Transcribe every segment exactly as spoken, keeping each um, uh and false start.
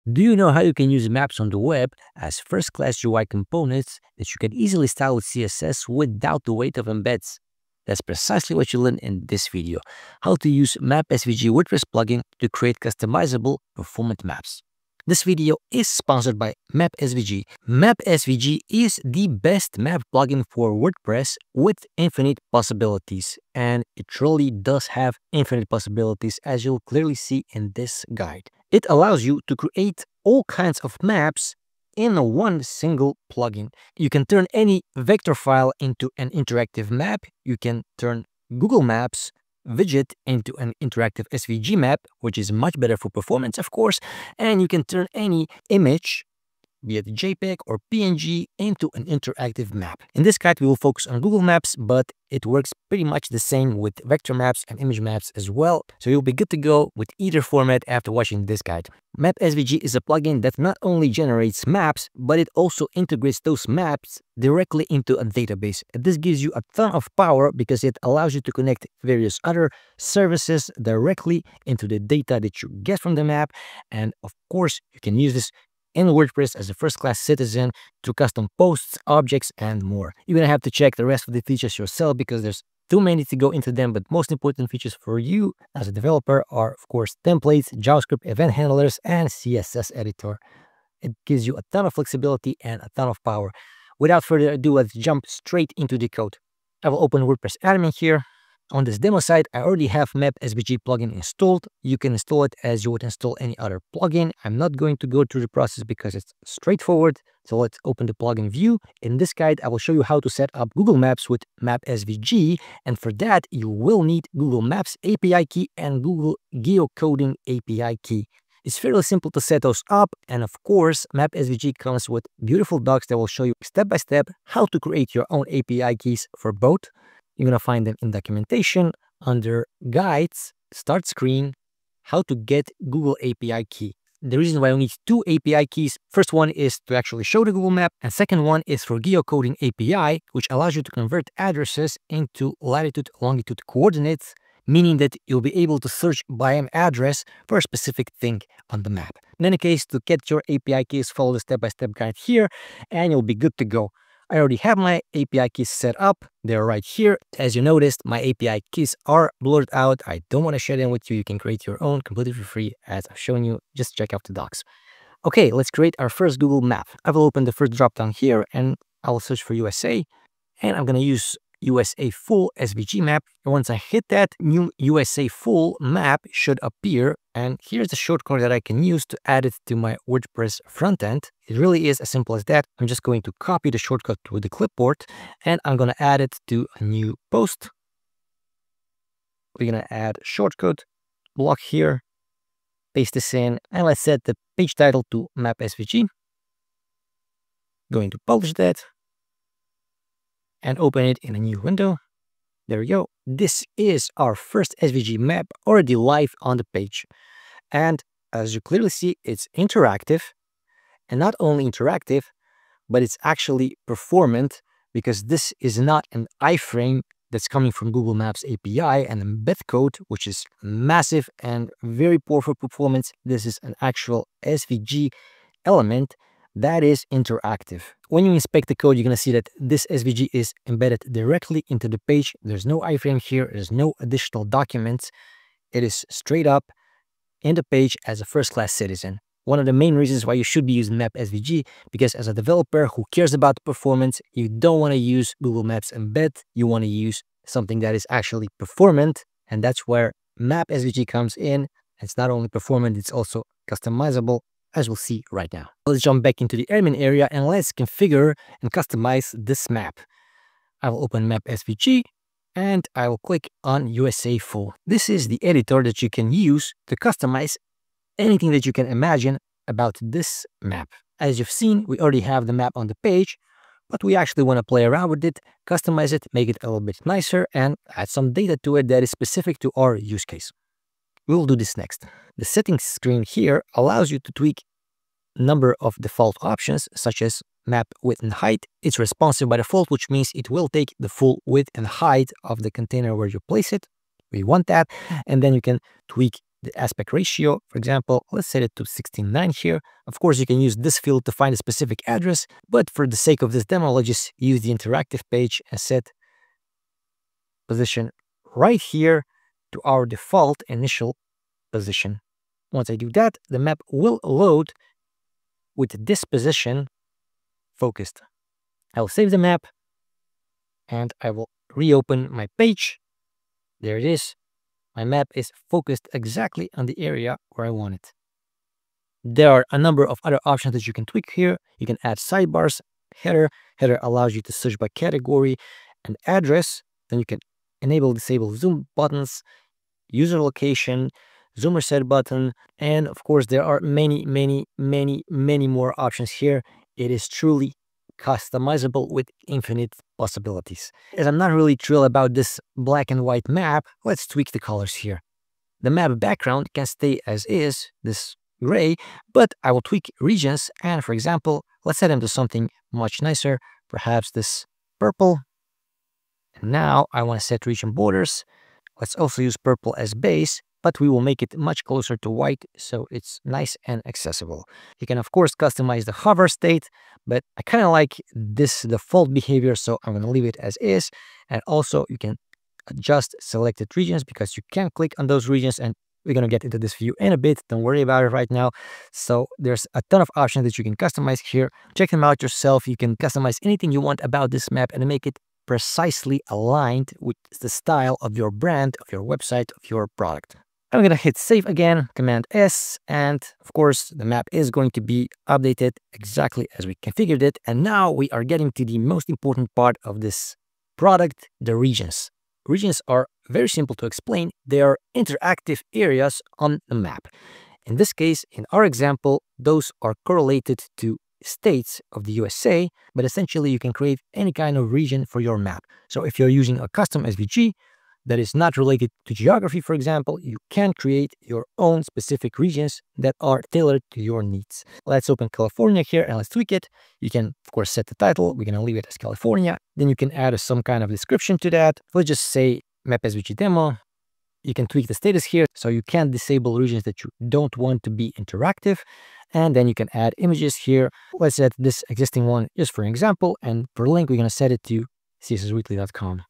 Do you know how you can use maps on the web as first-class U I components that you can easily style with C S S without the weight of embeds? That's precisely what you learn in this video, how to use MapSVG WordPress plugin to create customizable performant maps. This video is sponsored by MapSVG. MapSVG is the best map plugin for WordPress with infinite possibilities, and it truly does have infinite possibilities, as you'll clearly see in this guide. It allows you to create all kinds of maps in one single plugin. You can turn any vector file into an interactive map. You can turn Google Maps widget into an interactive S V G map, which is much better for performance, of course. And you can turn any image, be it JPEG or P N G, into an interactive map. In this guide, we will focus on Google Maps, but it works pretty much the same with vector maps and image maps as well. So you'll be good to go with either format after watching this guide. MapSVG is a plugin that not only generates maps, but it also integrates those maps directly into a database. This gives you a ton of power because it allows you to connect various other services directly into the data that you get from the map. And of course, you can use this in WordPress as a first-class citizen to custom posts, objects, and more. You're gonna have to check the rest of the features yourself because there's too many to go into them, but most important features for you as a developer are, of course, templates, JavaScript, event handlers, and C S S editor. It gives you a ton of flexibility and a ton of power. Without further ado, let's jump straight into the code. I will open WordPress admin here. On this demo site, I already have MapSVG plugin installed. You can install it as you would install any other plugin. I'm not going to go through the process because it's straightforward. So let's open the plugin view. In this guide, I will show you how to set up Google Maps with MapSVG. And for that, you will need Google Maps A P I Key and Google Geocoding A P I Key. It's fairly simple to set those up. And of course, MapSVG comes with beautiful docs that will show you step by step how to create your own A P I keys for both. You're going to find them in documentation under guides, start screen, how to get Google A P I key. The reason why we need two A P I keys, first one is to actually show the Google map, and second one is for Geocoding A P I, which allows you to convert addresses into latitude, longitude coordinates, meaning that you'll be able to search by an address for a specific thing on the map. In any case, to get your A P I keys, follow the step-by-step guide here, and you'll be good to go. I already have my A P I keys set up. They're right here. As you noticed, my A P I keys are blurred out. I don't want to share them with you. You can create your own completely for free as I've shown you. Just check out the docs. Okay, let's create our first Google map. I will open the first dropdown here and I will search for U S A. And I'm going to use U S A full S V G map. And once I hit that, new U S A full map should appear. And here's the shortcut that I can use to add it to my WordPress front end. It really is as simple as that. I'm just going to copy the shortcut with the clipboard and I'm going to add it to a new post. We're going to add shortcut block here, paste this in, and let's set the page title to MapSVG. Going to publish that and open it in a new window. There we go. This is our first S V G map already live on the page. And as you clearly see, it's interactive. And not only interactive, but it's actually performant because this is not an iframe that's coming from Google Maps A P I and embed code, which is massive and very poor for performance. This is an actual S V G element that is interactive. When you inspect the code, you're going to see that this S V G is embedded directly into the page. There's no iframe here. There's no additional documents. It is straight up in the page as a first-class citizen. One of the main reasons why you should be using MapSVG, because as a developer who cares about the performance, you don't want to use Google Maps embed. You want to use something that is actually performant. And that's where MapSVG comes in. It's not only performant, it's also customizable, as we'll see right now. Let's jump back into the admin area and let's configure and customize this map. I will open MapSVG and I will click on U S A Full. This is the editor that you can use to customize anything that you can imagine about this map. As you've seen, we already have the map on the page, but we actually want to play around with it, customize it, make it a little bit nicer, and add some data to it that is specific to our use case. We will do this next. The settings screen here allows you to tweak a number of default options, such as map width and height. It's responsive by default, which means it will take the full width and height of the container where you place it. We want that. And then you can tweak the aspect ratio, for example, let's set it to sixteen nine here. Of course, you can use this field to find a specific address, but for the sake of this demo, let's just use the interactive page and set position right here to our default initial position. Once I do that, the map will load with this position focused. I will save the map and I will reopen my page. There it is. My map is focused exactly on the area where I want it. There are a number of other options that you can tweak here. You can add sidebars, header. Header allows you to search by category and address. Then you can enable, disable zoom buttons, user location, zoomer set button, and of course there are many, many, many, many more options here. It is truly customizable with infinite possibilities. As I'm not really thrilled about this black and white map, let's tweak the colors here. The map background can stay as is, this gray, but I will tweak regions, and for example, let's set them to something much nicer, perhaps this purple. And now I want to set region borders. Let's also use purple as base, but we will make it much closer to white so it's nice and accessible. You can of course customize the hover state, but I kind of like this default behavior, so I'm going to leave it as is. And also you can adjust selected regions because you can click on those regions, and we're going to get into this view in a bit. Don't worry about it right now. So there's a ton of options that you can customize here. Check them out yourself. You can customize anything you want about this map and make it precisely aligned with the style of your brand, of your website, of your product. I'm going to hit save again, Command S, and of course the map is going to be updated exactly as we configured it. And now we are getting to the most important part of this product, the regions. Regions are very simple to explain. They are interactive areas on the map. In this case, in our example, those are correlated to states of the U S A, but essentially you can create any kind of region for your map. So if you're using a custom S V G that is not related to geography, for example, you can create your own specific regions that are tailored to your needs. Let's open California here and let's tweak it. You can, of course, set the title. We're going to leave it as California. Then you can add some kind of description to that. Let's just say MapSVG demo. You can tweak the status here, so you can disable regions that you don't want to be interactive. And then you can add images here. Let's set this existing one just for an example. And for link, we're going to set it to C S S weekly dot com.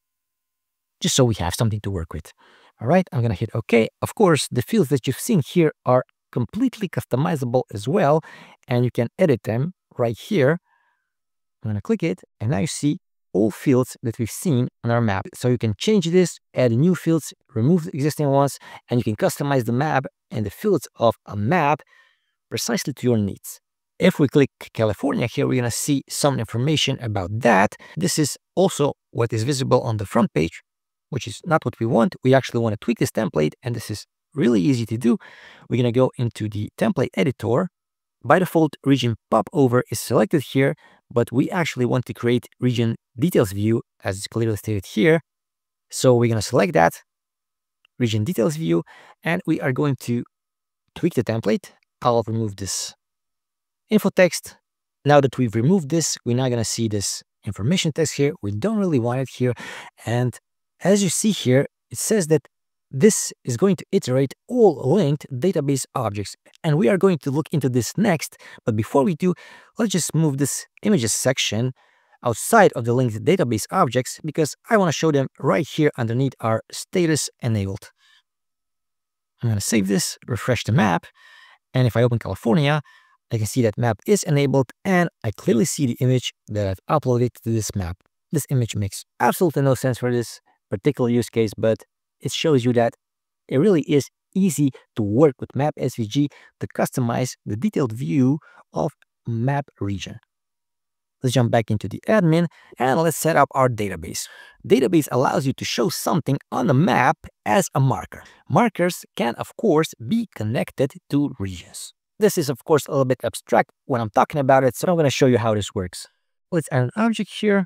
Just so we have something to work with. All right, I'm going to hit OK. Of course, the fields that you've seen here are completely customizable as well, and you can edit them right here. I'm going to click it, and now you see all fields that we've seen on our map. So you can change this, add new fields, remove the existing ones, and you can customize the map and the fields of a map precisely to your needs. If we click California here, we're going to see some information about that. This is also what is visible on the front page, which is not what we want. We actually want to tweak this template, and this is really easy to do. We're going to go into the template editor. By default, region popover is selected here, but we actually want to create region details view as it's clearly stated here. So we're going to select that region details view, and we are going to tweak the template. I'll remove this info text. Now that we've removed this, we're not going to see this information text here. We don't really want it here. And as you see here, it says that this is going to iterate all linked database objects. And we are going to look into this next. But before we do, let's just move this images section outside of the linked database objects, because I want to show them right here underneath our status enabled. I'm going to save this, refresh the map. And if I open California, I can see that map is enabled, and I clearly see the image that I've uploaded to this map. This image makes absolutely no sense for this particular use case, but it shows you that it really is easy to work with MapSVG to customize the detailed view of map region. Let's jump back into the admin and let's set up our database. Database allows you to show something on the map as a marker. Markers can, of course, be connected to regions. This is, of course, a little bit abstract when I'm talking about it, so I'm going to show you how this works. Let's add an object here.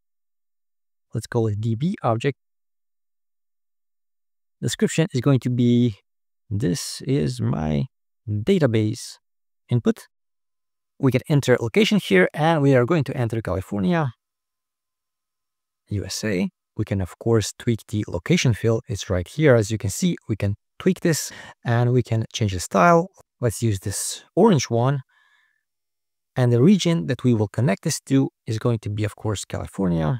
Let's call it D B object. Description is going to be, this is my database input. We can enter location here, and we are going to enter California, U S A. We can, of course, tweak the location field. It's right here. As you can see, we can tweak this and we can change the style. Let's use this orange one. And the region that we will connect this to is going to be, of course, California.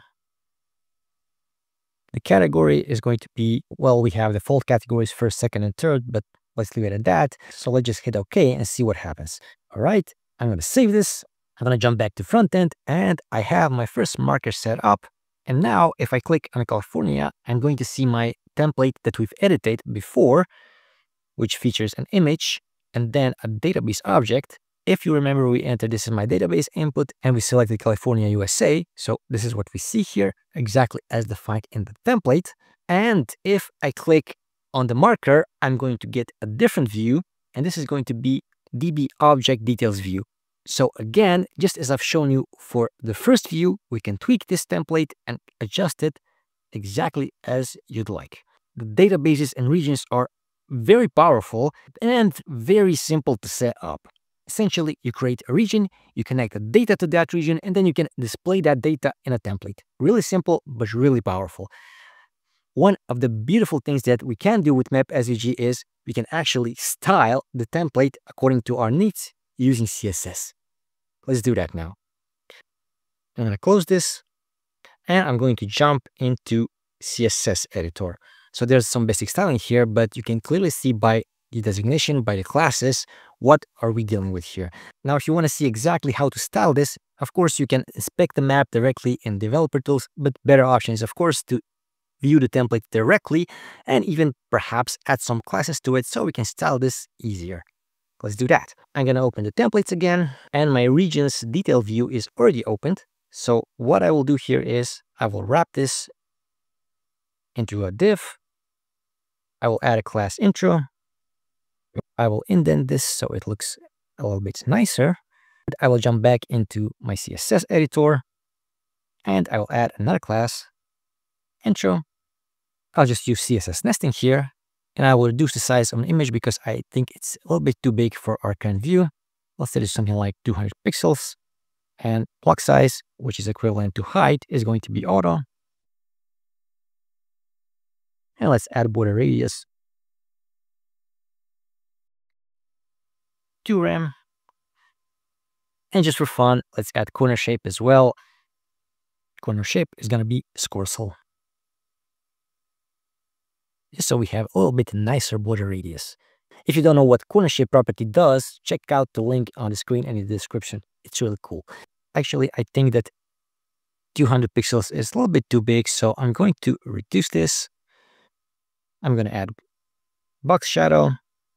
The category is going to be, well, we have default categories first, second, and third, but let's leave it at that. So let's just hit OK and see what happens. All right, I'm going to save this. I'm going to jump back to front end and I have my first marker set up. And now if I click on California, I'm going to see my template that we've edited before, which features an image and then a database object. If you remember, we entered this in my database input and we selected California, U S A. So this is what we see here, exactly as defined in the template. And if I click on the marker, I'm going to get a different view. And this is going to be D B object details view. So again, just as I've shown you for the first view, we can tweak this template and adjust it exactly as you'd like. The databases and regions are very powerful and very simple to set up. Essentially, you create a region, you connect the data to that region, and then you can display that data in a template. Really simple, but really powerful. One of the beautiful things that we can do with MapSVG is we can actually style the template according to our needs using C S S. Let's do that now. I'm going to close this, and I'm going to jump into C S S editor. So there's some basic styling here, but you can clearly see by the designation, by the classes, what are we dealing with here. Now, if you want to see exactly how to style this, of course, you can inspect the map directly in developer tools, but better option is, of course, to view the template directly and even perhaps add some classes to it so we can style this easier. Let's do that. I'm going to open the templates again, and my regions detail view is already opened. So what I will do here is I will wrap this into a div. I will add a class intro. I will indent this so it looks a little bit nicer. I will jump back into my C S S editor and I will add another class, intro. I'll just use C S S nesting here and I will reduce the size of an image because I think it's a little bit too big for our current view. Let's set it to something like two hundred pixels, and block size, which is equivalent to height, is going to be auto. And let's add border radius to rem. And just for fun, let's add corner shape as well. Corner shape is going to be scorsel. Just so we have a little bit nicer border radius. If you don't know what corner shape property does, check out the link on the screen and in the description. It's really cool. Actually, I think that two hundred pixels is a little bit too big, so I'm going to reduce this. I'm going to add box shadow,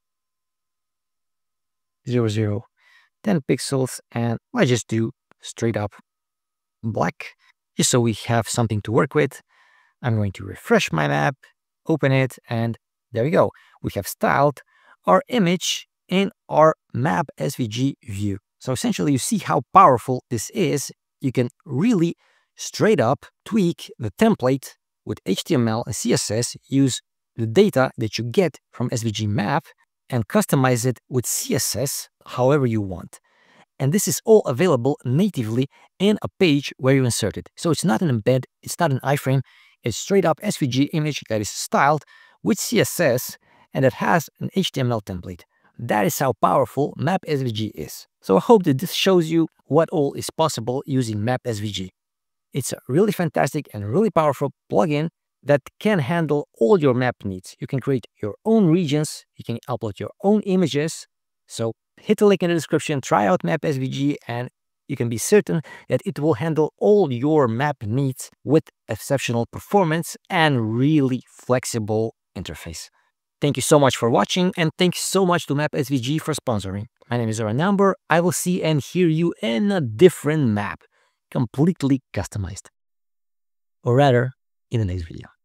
zero, zero, ten pixels, and I just do straight up black, just so we have something to work with. I'm going to refresh my map, open it, and there we go. We have styled our image in our MapSVG view. So essentially, you see how powerful this is. You can really straight up tweak the template with H T M L and C S S, use the data that you get from S V G Map, and customize it with C S S however you want. And this is all available natively in a page where you insert it. So it's not an embed, it's not an iframe, it's straight up S V G image that is styled with C S S and that has an H T M L template. That is how powerful MapSVG is. So I hope that this shows you what all is possible using MapSVG. It's a really fantastic and really powerful plugin that can handle all your map needs. You can create your own regions, you can upload your own images. So hit the link in the description, try out MapSVG, and you can be certain that it will handle all your map needs with exceptional performance and really flexible interface. Thank you so much for watching, and thanks so much to MapSVG for sponsoring. My name is Zoran Jambor. I will see and hear you in a different map, completely customized. Or rather, in the next video.